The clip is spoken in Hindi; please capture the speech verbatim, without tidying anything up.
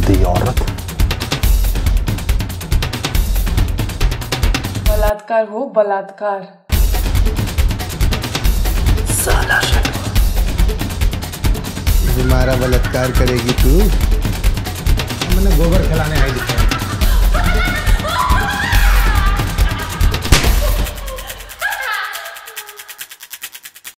गंदी औरत। बलात्कार हो बलात्कार। साला तुम्हारा बलात्कार करेगी तू? मैंने गोबर खिलाने आई दिखाई।